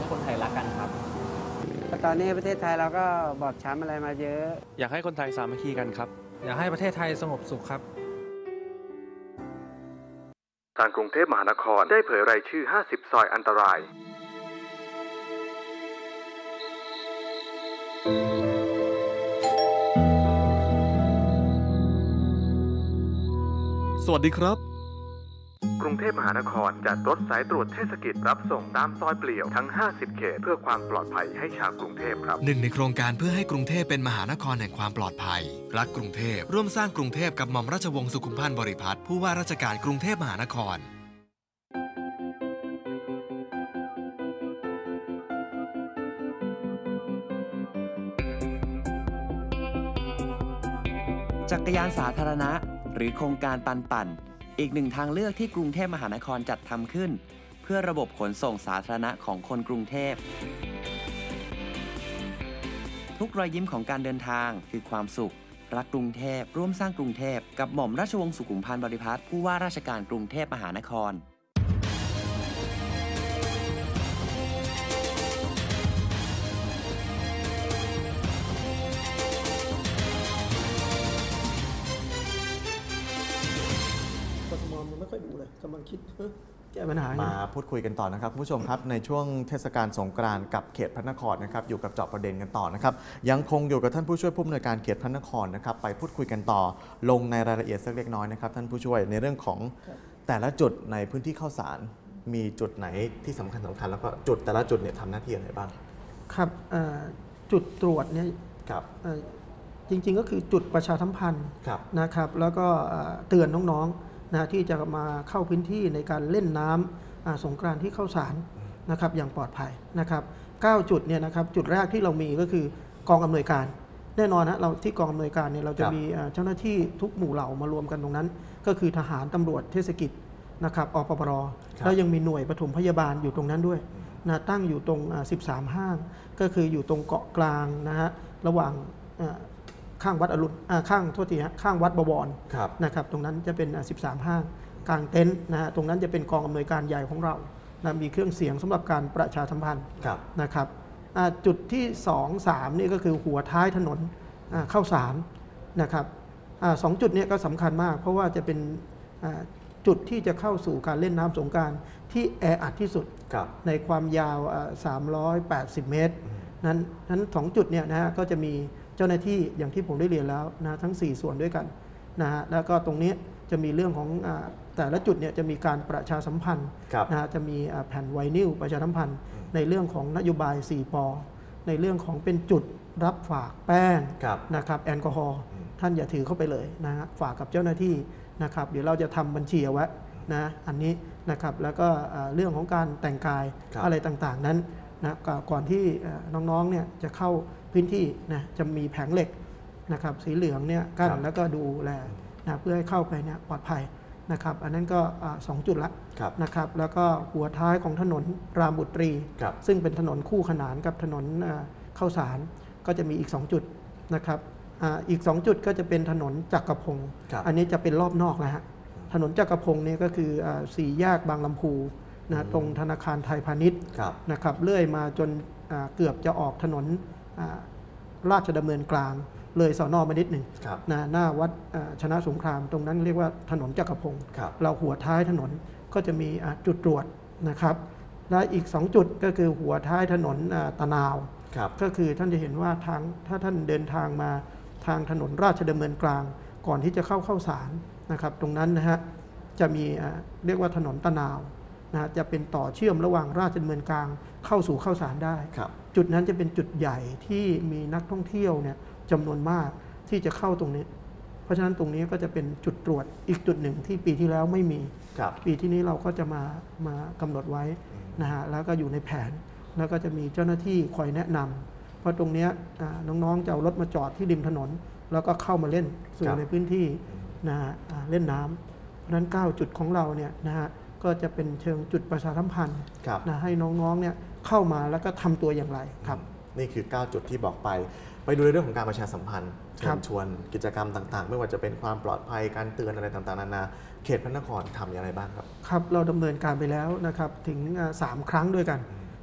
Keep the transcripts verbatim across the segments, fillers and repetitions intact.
คนไทยรักกันครับตอนนี้ประเทศไทยเราก็บอบช้ำอะไรมาเยอะอยากให้คนไทยสามัคคีกันครับอยากให้ประเทศไทยสงบสุขครับทางกรุงเทพมหานครได้เผยรายชื่อห้าสิบซอยอันตรายสวัสดีครับกรุงเทพมหานครจัดรถสายตรวจเทศกิจรับส่งตามซอยเปลี่ยวทั้งห้าสิบเขตเพื่อความปลอดภัยให้ชาวกรุงเทพครับหนึ่งในโครงการเพื่อให้กรุงเทพเป็นมหานครแห่งความปลอดภัยรักกรุงเทพร่วมสร้างกรุงเทพกับหม่อมราชวงศ์สุขุมพันธ์บริพัตรผู้ว่าราชการกรุงเทพมหานครจักรยานสาธารณะหรือโครงการปันปั่นอีกหนึ่งทางเลือกที่กรุงเทพมหานครจัดทำขึ้นเพื่อระบบขนส่งสาธารณะของคนกรุงเทพทุกรอยยิ้มของการเดินทางคือความสุขรักกรุงเทพร่วมสร้างกรุงเทพกับหม่อมราชวงศ์สุขุมพันธ์บริพัตรผู้ว่าราชการกรุงเทพมหานครไม่ค่อยดูเลยกำลังคิดแก้ปัญหามาพูดคุยกันต่อนะครับคุณผู้ชมครับในช่วงเทศกาลสงกรานต์กับเขตพระนครนะครับอยู่กับเจาะประเด็นกันต่อนะครับยังคงอยู่กับท่านผู้ช่วยผู้อำนวยการเขตพระนครนะครับไปพูดคุยกันต่อลงในรายละเอียดสักเล็กน้อยนะครับท่านผู้ช่วยในเรื่องของแต่ละจุดในพื้นที่ข้าวสารมีจุดไหนที่สำคัญสำคัญแล้วก็จุดแต่ละจุดเนี่ยทำหน้าที่อะไรบ้างครับจุดตรวจเนี่ยจริงๆก็คือจุดประชาสัมพันธ์นะครับแล้วก็เตือนน้องๆนะที่จะมาเข้าพื้นที่ในการเล่นน้ำสงกรานต์ที่เข้าสารนะครับอย่างปลอดภัยนะครับเก้าจุดเนี่ยนะครับจุดแรกที่เรามีก็คือกองอำนวยการแน่นอนนะเราที่กองอำนวยการเนี่ยเราจะมีเจ้าหน้าที่ทุกหมู่เหล่ามารวมกันตรงนั้นก็คือทหารตำรวจเทศกิจนะครับอปปรแล้วยังมีหน่วยปฐมพยาบาลอยู่ตรงนั้นด้วยนะตั้งอยู่ตรงสิบสามห้างก็คืออยู่ตรงเกาะกลางนะฮะระหว่างข้างวัดอรุณข้างโทษทีฮะข้างวัดบวรนะครับตรงนั้นจะเป็นสิบสามห้างกลางเต็นท์นะฮะตรงนั้นจะเป็นกองอำนวยการใหญ่ของเรานะมีเครื่องเสียงสำหรับการประชาสัมพันธ์นะครับจุดที่สอง สามนี่ก็คือหัวท้ายถนนเข้าสารนะครับสองจุดนี้ก็สำคัญมากเพราะว่าจะเป็นจุดที่จะเข้าสู่การเล่นน้ำสงกรานต์ที่แออัดที่สุดในความยาวสามร้อยแปดสิบเมตรนั้นนั้นสองจุดเนี่ยนะฮะก็จะมีเจ้าหน้าที่อย่างที่ผมได้เรียนแล้วนะทั้งสี่ส่วนด้วยกันนะฮะแล้วก็ตรงนี้จะมีเรื่องของแต่ละจุดเนี่ยจะมีการประชาสัมพันธ์นะฮะจะมีแผ่นไวนิลประชาสัมพันธ์ในเรื่องของนโยบายสี่ปในเรื่องของเป็นจุดรับฝากแป้งนะครับแอลกอฮอล์ท่านอย่าถือเข้าไปเลยนะฮะฝากกับเจ้าหน้าที่นะครับเดี๋ยวเราจะทำบัญชีเอาไว้นะอันนี้นะครับแล้วก็เรื่องของการแต่งกายอะไรต่างๆนั้นนะก่อนที่น้องๆเนี่ยจะเข้าพื้นที่นะจะมีแผงเหล็กนะครับสีเหลืองเนี่ยกั้นแล้วก็ดูแลนะเพื่อให้เข้าไปเนี่ยปลอดภัยนะครับอันนั้นก็สองจุดละนะครับแล้วก็หัวท้ายของถนนรามบุตรีซึ่งเป็นถนนคู่ขนานกับถนนเข้าสารก็จะมีอีกสองจุดนะครับอีกสองจุดก็จะเป็นถนนจักรพงศ์อันนี้จะเป็นรอบนอกแล้วฮะถนนจักรพงศ์นี่ก็คือสี่แยกบางลำพูนะตรงธนาคารไทยพาณิชย์นะครับเลื่อยมาจนเกือบจะออกถนนราชดำเนินกลางเลยสน.มานิดหนึ่งนะหน้าวัดชนะสงครามตรงนั้นเรียกว่าถนนจักรพงศ์เราหัวท้ายถนนก็จะมีจุดตรวจนะครับและอีกสองจุดก็คือหัวท้ายถนนตะนาวก็คือท่านจะเห็นว่าทางถ้าท่านเดินทางมาทางถนนราชดำเนินกลางก่อนที่จะเข้าเข้าสารนะครับตรงนั้นนะฮะจะมีเรียกว่าถนนตะนาวนะจะเป็นต่อเชื่อมระหว่างราชดำเนินกลางเข้าสู่เข้าสารได้จุดนั้นจะเป็นจุดใหญ่ที่มีนักท่องเที่ยวเนี่ยจำนวนมากที่จะเข้าตรงนี้เพราะฉะนั้นตรงนี้ก็จะเป็นจุดตรวจอีกจุดหนึ่งที่ปีที่แล้วไม่มีปีที่นี้เราก็จะมามากำหนดไว้นะฮะแล้วก็อยู่ในแผนแล้วก็จะมีเจ้าหน้าที่คอยแนะนำเพราะตรงนี้น้องๆจะเอารถมาจอดที่ริมถนนแล้วก็เข้ามาเล่นสู่ในพื้นที่นะฮะเล่นน้ำเพราะฉะนั้นเก้าจุดของเราเนี่ยนะฮะก็จะเป็นเชิงจุดประชาสัมพันธ์นะให้น้องๆเนี่ยเข้ามาแล้วก็ทำตัวอย่างไรครับนี่คือเก้าจุดที่บอกไปไปดูในเรื่องของการประชาสัมพันธ์เชิญชวนกิจกรรมต่างๆไม่ว่าจะเป็นความปลอดภัยการเตือนอะไรต่างๆนานาเขตพระนครทำอย่างไรบ้างครับครับเราดำเนินการไปแล้วนะครับถึงสามครั้งด้วยกัน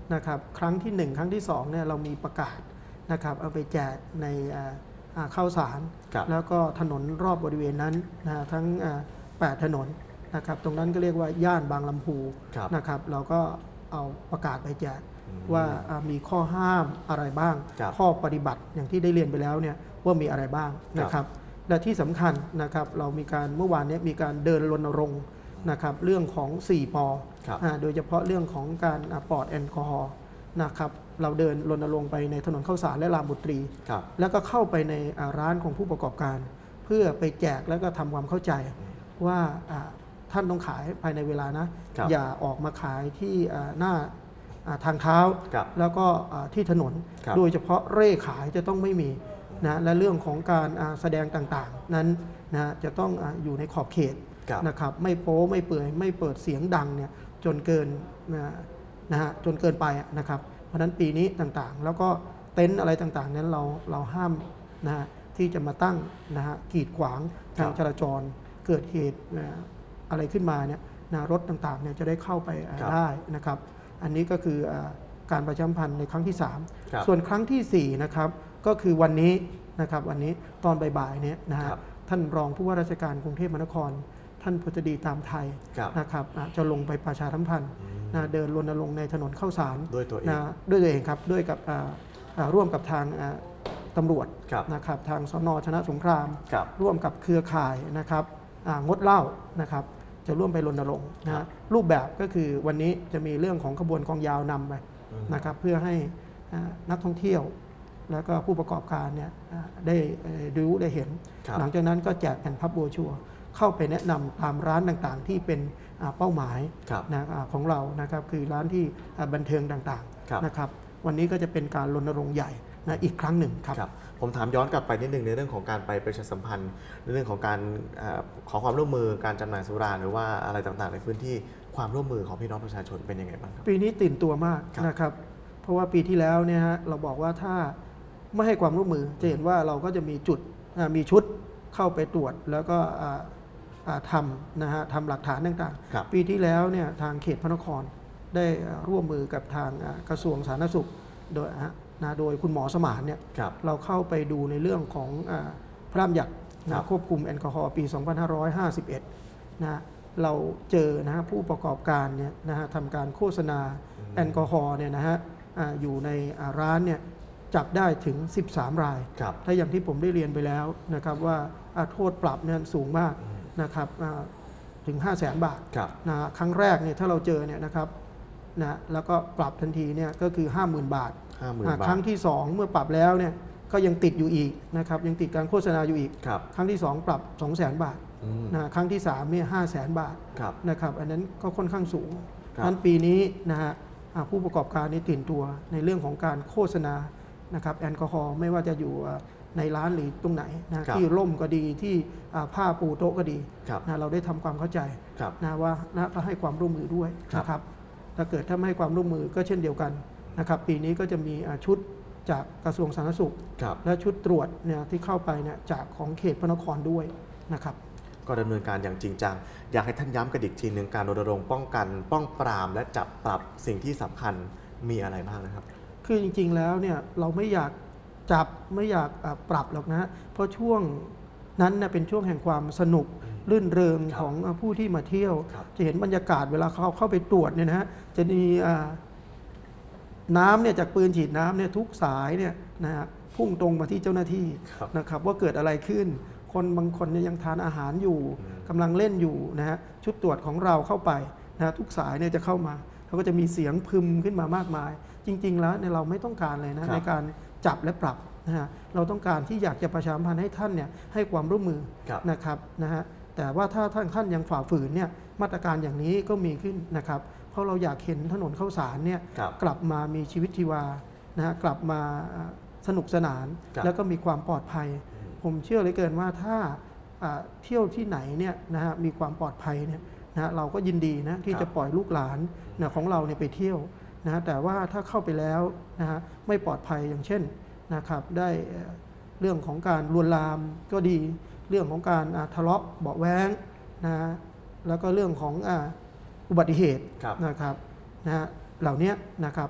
นะครับครั้งที่หนึ่งครั้งที่สองเนี่ยเรามีประกาศนะครับเอาไปแจกในข้าวสารแล้วก็ถนนรอบบริเวณนั้นนะทั้งแปดถนนนะครับตรงนั้นก็เรียกว่าย่านบางลำพูนะครับเราก็เอาประกาศไปแจกว่ามีข้อห้ามอะไรบ้างข้อปฏิบัติอย่างที่ได้เรียนไปแล้วเนี่ยว่ามีอะไรบ้างนะครับและที่สำคัญนะครับเรามีการเมื่อวานนี้มีการเดินรณรงค์นะครับเรื่องของสี่ปอโดยเฉพาะเรื่องของการปลอดแอลกอฮอล์นะครับเราเดินรณรงค์ไปในถนนข้าวสารและรามบุตรีแล้วก็เข้าไปในร้านของผู้ประกอบการเพื่อไปแจกแล้วก็ทำความเข้าใจว่าท่านต้องขายภายในเวลานะอย่าออกมาขายที่หน้าทางเท้าแล้วก็ที่ถนนโดยเฉพาะเร่ขายจะต้องไม่มีนะและเรื่องของการแสดงต่างๆนั้นนะจะต้องอยู่ในขอบเขตนะครับไม่โป๊ไม่เปื่อยไม่เปิดเสียงดังเนี่ยจนเกินนะฮะจนเกินไปนะครับเพราะฉะนั้นปีนี้ต่างๆแล้วก็เต็นท์อะไรต่างๆนั้นเราเราห้ามนะฮะที่จะมาตั้งนะฮะกีดขวางทางจราจรเกิดเหตุนะอะไรขึ้นมาเนี่ยนะรถต่างๆเนี่ยจะได้เข้าไปได้นะครับอันนี้ก็คือการประชาสัมพันธ์ในครั้งที่สามส่วนครั้งที่สี่นะครับก็คือวันนี้นะครับวันนี้ตอนบ่ายๆเนี่ยนะฮะท่านรองผู้ว่าราชการกรุงเทพมหานครท่านพลตรีตามไทยนะครับจะลงไปประชาสัมพันธ์นะเดินรณรงค์ในถนนข้าวสารด้วยตัวเองนะด้วยตัวเองครับด้วยกับร่วมกับทางตำรวจนะครับทางสน.ชนะสงครามร่วมกับเครือข่ายนะครับงดเหล้านะครับจะร่วมไปรณรงค์นะรูปแบบก็คือวันนี้จะมีเรื่องของขบวนกองยาวนำไปนะครับเพื่อให้นักท่องเที่ยวแล้วก็ผู้ประกอบการเนี่ยได้รู้ได้เห็นหลังจากนั้นก็แจกแผ่นพับโบรชัวร์เข้าไปแนะนำตามร้านต่างๆที่เป็นเป้าหมายนะของเรานะครับคือร้านที่บันเทิงต่างๆนะครับวันนี้ก็จะเป็นการรณรงค์ใหญ่นะอีกครั้งหนึ่งครับผมถามย้อนกลับไปนิดนึงในเรื่องของการไปประชาสัมพันธ์ในเรื่องของการขอความร่วมมือการจำหน่ายสุราหรือว่าอะไรต่างๆในพื้นที่ความร่วมมือของพี่น้องประชาชนเป็นยังไงบ้างครับปีนี้ตื่นตัวมากนะครับเพราะว่าปีที่แล้วเนี่ยฮะเราบอกว่าถ้าไม่ให้ความร่วมมือจะเห็นว่าเราก็จะมีจุดมีชุดเข้าไปตรวจแล้วก็ทำนะฮะทำหลักฐานต่างๆปีที่แล้วเนี่ยทางเขตพระนครได้ร่วมมือกับทางกระทรวงสาธารณสุขโดยนะโดยคุณหมอสมานเนี่ยเราเข้าไปดูในเรื่องของพระราชบัญญัติควบคุมแอลกอฮอล์ปี สองพันห้าร้อยห้าสิบเอ็ด นะเราเจอนะผู้ประกอบการเนี่ยนะฮะทำการโฆษณาแอลกอฮอล์เนี่ยนะฮะอยู่ในร้านเนี่ยจับได้ถึงสิบสามรายถ้าอย่างที่ผมได้เรียนไปแล้วนะครับว่าโทษปรับเนี่ยสูงมากนะครับถึง ห้าแสน บาทนะครั้งแรกเนี่ยถ้าเราเจอเนี่ยนะครับนะแล้วก็ปรับทันทีเนี่ยก็คือ ห้าหมื่น บาทครั้งที่สองเมื่อปรับแล้วเนี่ยก็ยังติดอยู่อีกนะครับยังติดการโฆษณาอยู่อีกครั้งที่สองปรับ สองแสน บาทนะครั้งที่สามเนี่ย ห้าแสน บาทนะครับอันนั้นก็ค่อนข้างสูงนั้นปีนี้นะฮะผู้ประกอบการนี่ตื่นตัวในเรื่องของการโฆษณานะครับแอลกอฮอล์ไม่ว่าจะอยู่ในร้านหรือตรงไหนนะที่ร่มก็ดีที่ผ้าปูโต๊ะก็ดีนะเราได้ทำความเข้าใจนะว่านะก็ให้ความร่วมมือด้วยนะครับถ้าเกิดถ้าไม่ให้ความร่วมมือก็เช่นเดียวกันนะครับปีนี้ก็จะมีชุดจากกระทรวงสาธารณสุขและชุดตรวจเนี่ยที่เข้าไปเนี่ยจากของเขตพระนครด้วยนะครับก็ดำเนินการอย่างจริงจังอยากให้ท่านย้ำกันอีกทีหนึ่งการรณรงค์ป้องกันป้องปรามและจับปรับสิ่งที่สำคัญมีอะไรบ้างนะครับคือจริงๆแล้วเนี่ยเราไม่อยากจับไม่อยากปรับหรอกนะเพราะช่วงนั้นนะเป็นช่วงแห่งความสนุกรื่นเริงของผู้ที่มาเที่ยวจะเห็นบรรยากาศเวลาเขาเข้าไปตรวจเนี่ยนะฮะจะมีน้ำเนี่ยจากปืนฉีดน้ำเนี่ยทุกสายเนี่ยนะฮะพุ่งตรงมาที่เจ้าหน้าที่นะครับว่าเกิดอะไรขึ้นคนบางคนเนี่ยยังทานอาหารอยู่กำลังเล่นอยู่นะฮะชุดตรวจของเราเข้าไปนะทุกสายเนี่ยจะเข้ามาเขาก็จะมีเสียงพึมขึ้นมามากมายจริงๆแล้วเนี่ยเราไม่ต้องการเลยนะในการจับและปรับนะฮะเราต้องการที่อยากจะประชาสัมพันธ์ให้ท่านเนี่ยให้ความร่วมมือนะครับนะฮะแต่ว่าถ้าท่านท่านยังฝ่าฝืนเนี่ยมาตรการอย่างนี้ก็มีขึ้นนะครับเพราะเราอยากเห็นถนนข้าวสารเนี่ยกลับมามีชีวิตชีวานะฮะกลับมาสนุกสนานแล้วก็มีความปลอดภัยผมเชื่อเลยเกินว่าถ้าเที่ยวที่ไหนเนี่ยนะฮะมีความปลอดภัยเนี่ยนะเราก็ยินดีนะที่จะปล่อยลูกหลานนะของเราเนี่ยไปเที่ยวนะแต่ว่าถ้าเข้าไปแล้วนะฮะไม่ปลอดภัยอย่างเช่นนะครับได้เรื่องของการลวนลามก็ดีเรื่องของการทะเลาะเบาะแว้งนะแล้วก็เรื่องของอุบัติเหตุนะครับนะเหล่านี้นะครับ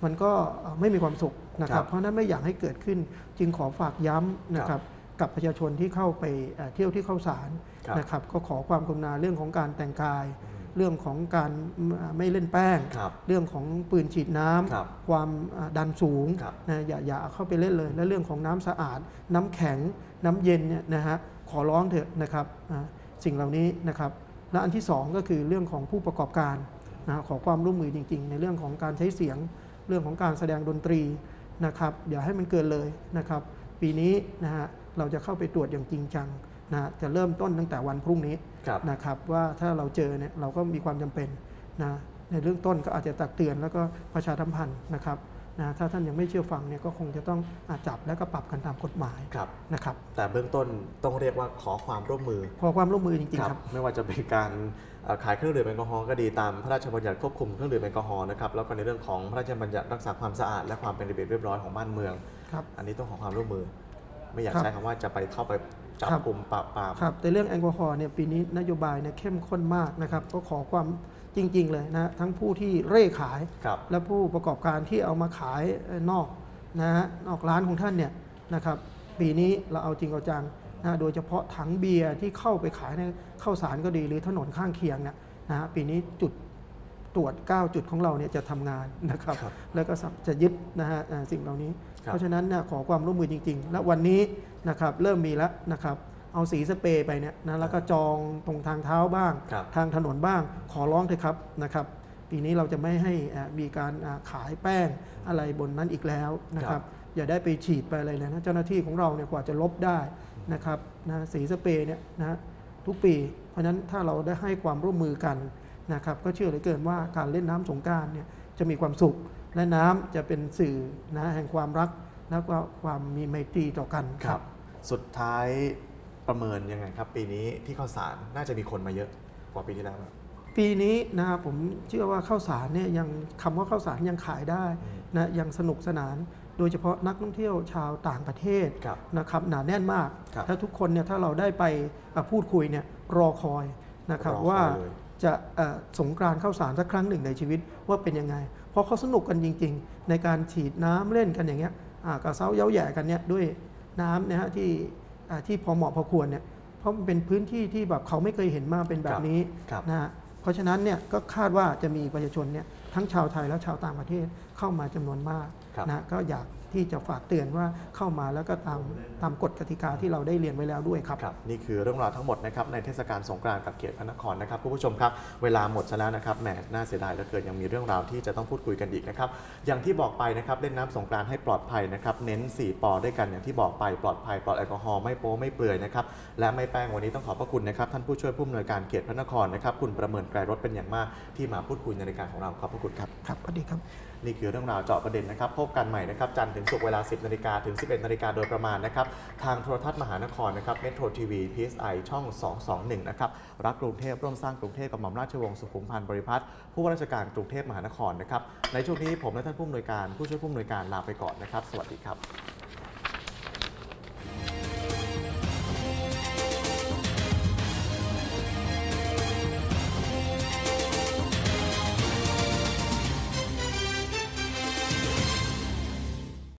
มันก็ไม่มีความสุขนะคครัรับบ เพราะฉะนั้นไม่อยากให้เกิดขึ้นจึงขอฝากย้ำนะครับกับประชาชนที่เข้าไปเอ่อเที่ยวที่เข้าสารครับนะครับก็ขอความกรุณาเรื่องของการแต่งกาย เรื่องของการไม่เล่นแป้งครับเรื่องของปืนฉีดน้ำครับความดันสูงครับนะอย่าอย่าเข้าไปเล่นเลย และเรื่องของน้ำสะอาด น้ำแข็งน้ำเย็นเนี่ยนะฮะขอร้องเถอะนะครับอ่าสิ่งเหล่านี้นะครับและอันที่สองก็คือเรื่องของผู้ประกอบการนะขอความร่วมมือจริงๆ ในเรื่องของการใช้เสียงเรื่องของการแสดงดนตรีนะครับอย่าให้มันเกินเลยนะครับปีนี้นะฮะเราจะเข้าไปตรวจอย่างจริงจังนะจะเริ่มต้นตั้งแต่วันพรุ่งนี้ครับนะครับว่าถ้าเราเจอเนี่ยเราก็มีความจำเป็นนะในเรื่องต้นก็อาจจะตักเตือนแล้วก็ประชาสัมพันธ์นะครับนะถ้าท่านยังไม่เชื่อฟังเนี่ยก็คงจะต้องอาจับแล้วก็ปรับกันตามกฎหมายครับนะครับแต่เบื้องต้นต้องเรียกว่าขอความร่วมมือขอความร่วมมือจริงๆครับไม่ว่าจะเป็นการเอ่อขายเครื่องดื่มแอลกอฮอล์ก็ดีตามพระราชบัญญัติควบคุมเครื่องดื่มแอลกอฮอล์นะครับแล้วก็ในเรื่องของพระราชบัญญัติรักษาความสะอาดและความเป็นระเบียบเรียบร้อยของบ้านเมืองครับอันนี้ต้องขอความร่วมมือ ไม่อยากครับใช้คำว่าจะไปเข้าไปจับครับกลุ่มปราบปรามครับแต่เรื่องแอลกอฮอล์เนี่ยปีนี้นโยบายเนี่ยเข้มข้นมากนะครับก็ขอความจริงๆเลยนะทั้งผู้ที่เร่ขายครับและผู้ประกอบการที่เอามาขายนอกนะฮะนอกร้านของท่านเนี่ยนะครับปีนี้เราเอาจริงเอาจังนะโดยเฉพาะถังเบียร์ที่เข้าไปขายในข้าวสารก็ดีหรือถนนข้างเคียงเนี่ยนะฮะปีนี้จุดตรวจเก้าจุดของเราเนี่ยจะทำงานนะครับครับแล้วก็จะยึดนะฮะอ่าสิ่งเหล่านี้ครับเพราะฉะนั้นเนี่ยขอความร่วมมือจริง ๆ และวันนี้นะครับเริ่มมีแล้วนะครับเอาสีสเปรย์ไปเนี่ยนะแล้วก็จองตรงทางเท้าบ้างครับทางถนนบ้างขอร้องเถอะครับนะครับ ปีนี้เราจะไม่ให้อ่ามีการอ่าขายแป้งอะไรบนนั้นอีกแล้วนะคครัรับบ อย่าได้ไปฉีดไปอะไรเลยนะเจ้าหน้าที่ของเราเนี่ยกว่าจะลบได้นะครับนะสีสเปรย์เนี่ยนะทุกปี เพราะฉะนั้นถ้าเราได้ให้ความร่วมมือกันนะครับก็เชื่อเหลือเกินว่าการเล่นน้ำสงกรานต์เนี่ยจะมีความสุข และน้ำจะเป็นสื่อนะแห่งความรักแล้วก็ความมีไมตรีต่อกันคครัรับบ สุดท้ายประเมินยังไงครับ ปีนี้ที่ข้าวสารน่าจะมีคนมาเยอะกว่าปีที่แล้วไหมปีนี้นะครับผมเชื่อว่าข้าวสารเนี่ยยังคำว่าข้าวสารยังขายได้นะยังสนุกสนาน โดยเฉพาะนักท่องเที่ยวชาวต่างประเทศครับนะครับหนาแน่นมากครับถ้าทุกคนเนี่ยถ้าเราได้ไปอ่ะพูดคุยเนี่ยรอคอยนะครับรอคอยว่าเลยจะเอ่อสงกรานต์ข้าวสารสักครั้งหนึ่งในชีวิตว่าเป็นยังไง เพราะเขาสนุกกันจริง ๆ ในการฉีดน้ำเล่นกันอย่างเงี้ยอ่ากระเซ้าเย้าแหย่กันเนี่ยด้วยน้ำนะฮะที่อ่าที่พอเหมาะพอควรเนี่ยเพราะมันเป็นพื้นที่ที่แบบเขาไม่เคยเห็นมาเป็นแบบนี้ครับนะฮะเพราะฉะนั้นเนี่ยก็คาดว่าจะมีประชาชนเนี่ยทั้งชาวไทยและชาวต่างประเทศเข้ามาจำนวนมากครับนะก็อยากที่จะฝากเตือนว่าเข้ามาแล้วก็ตามตามกฎกติกาที่เราได้เรียนไว้แล้วด้วยครับครับนี่คือเรื่องราวทั้งหมดนะครับในเทศกาลสงกรานต์กับเขตพระนครนะครับคุณผู้ชมครับเวลาหมดซะแล้วนะครับแหมน่าเสียดายเหลือเกินยังมีเรื่องราวที่จะต้องพูดคุยกันอีกนะครับอย่างที่บอกไปนะครับเล่นน้ำสงกรานต์ให้ปลอดภัยนะครับเน้นสี่ปอด้วยกันอย่างที่บอกไปปลอดภัยปลอดแอลกอฮอล์ไม่โป๊ไม่เปื่อยนะครับและไม่แป้งวันนี้ต้องขอบพระคุณนะครับท่านผู้ช่วยผู้อำนวยการเขตพระนครนะครับคุณประเมินไกรรถเป็นอย่างมากที่มาพูดคุยในรายการของเราขอบพระคุณครับครับสวัสดีครับนี่คือเรื่องราวเจาะประเด็นนะครับพบกันใหม่นะครับจันทร์ถึงศุกร์เวลา สิบนาฬิกาถึง สิบเอ็ดนาฬิกาโดยประมาณนะครับทางโทรทัศน์มหานครนะครับเมโทรทีวี พี เอส ไอ ช่อง สองสองหนึ่งนะครับรักกรุงเทพร่วมสร้างกรุงเทพกับหม่อมราชวงศ์สุขุมพันธ์บริพัตรผู้ว่าราชการกรุงเทพมหานครนะครับในช่วงนี้ผมและท่านผู้อำนวยการผู้ช่วยผู้อำนวยการลาไปก่อนนะครับสวัสดีครับ